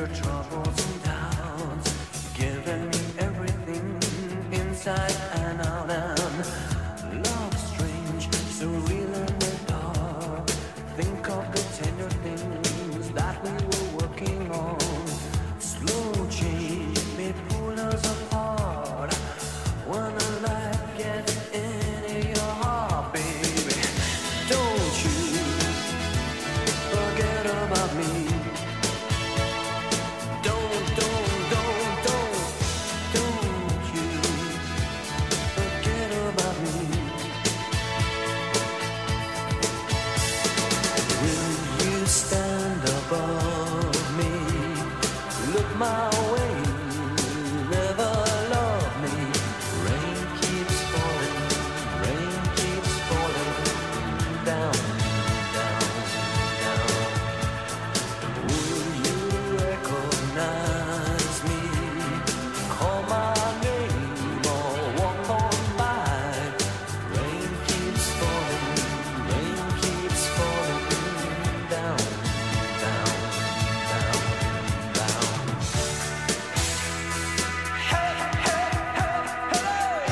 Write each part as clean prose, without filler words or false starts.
your troubles and doubts, giving me everything inside and out. And love strange, so real in the dark. Think of the tender things that we were working on. Slow change may pull us apart when the light gets into your heart, baby. Don't you forget about me. Don't you forget about me. Will you stand above me? Look my way, never love me. Rain keeps falling down, down, down. Will you recognize me? Call my name or walk on by. Rain keeps falling down, down, down, down. Hey, hey, hey, hey.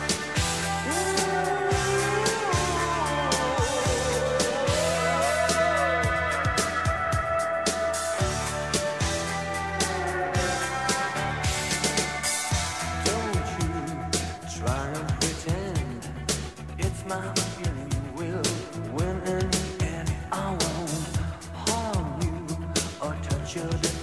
Don't you try and pretend it's my feeling will win in the end. I won't harm you or touch your